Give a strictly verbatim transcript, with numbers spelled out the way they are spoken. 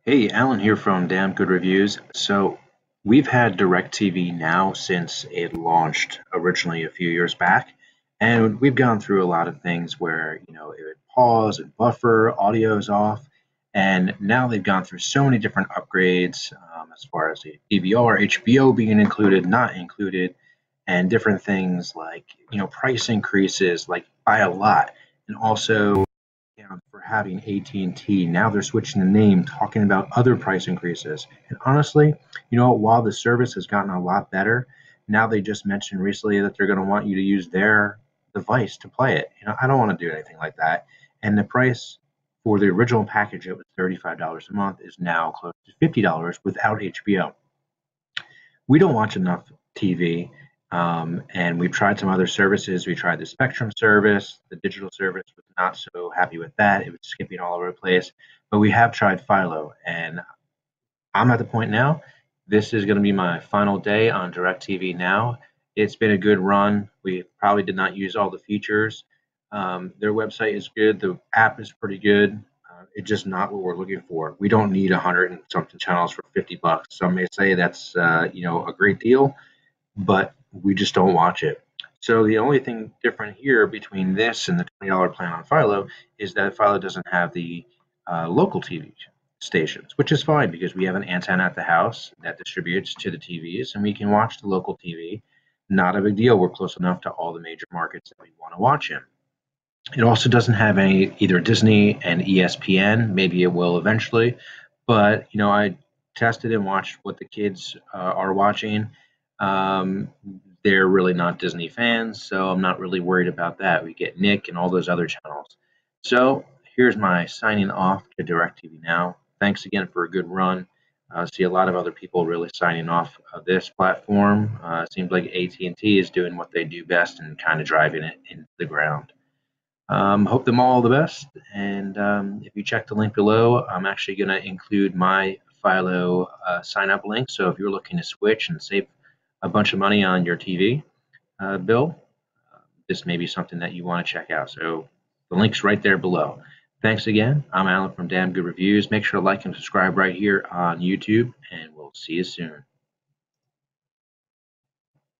Hey, Alan here from Damn Good Reviews. So, we've had DirectTV Now since it launched originally a few years back, and we've gone through a lot of things where, you know, it would pause and buffer, audio is off, and now they've gone through so many different upgrades um, as far as the D V R, H B O being included, not included, and different things like, you know, price increases like by a lot, and also down for having A T and T. Now they're switching the name, talking about other price increases. And honestly, you know, while the service has gotten a lot better, now they just mentioned recently that they're going to want you to use their device to play it. You know, I don't want to do anything like that. And the price for the original package, it was thirty-five dollars a month, is now close to fifty dollars without H B O. We don't watch enough T V. Um, and we've tried some other services. We tried the Spectrum service, the digital service was not so happy with that. It was skipping all over the place. But we have tried Philo, and I'm at the point now. This is going to be my final day on DirectTV Now. It's been a good run. We probably did not use all the features. Um, their website is good. The app is pretty good. Uh, it's just not what we're looking for. We don't need a hundred and something channels for fifty bucks. Some may say that's uh, you know a great deal, but we just don't watch it. So the only thing different here between this and the twenty dollar plan on Philo is that Philo doesn't have the uh, local T V stations, which is fine because we have an antenna at the house that distributes to the T Vs and we can watch the local T V. Not a big deal. We're close enough to all the major markets that we want to watch in. It also doesn't have any either Disney and E S P N. Maybe it will eventually, but you know, I tested and watched what the kids uh, are watching. Um, they're really not Disney fans, so I'm not really worried about that. We get Nick and all those other channels. So here's my signing off to DirecTV Now. Thanks again for a good run. I uh, see a lot of other people really signing off of this platform. Uh, it seems like A T and T is doing what they do best and kind of driving it into the ground. Um, hope them all the best. And um, if you check the link below, I'm actually going to include my Philo uh, sign up link. So if you're looking to switch and save a bunch of money on your T V uh, bill, uh, this may be something that you want to check out. So the link's right there below. Thanks again. I'm Alan from Damn Good Reviews. Make sure to like and subscribe right here on YouTube, and we'll see you soon.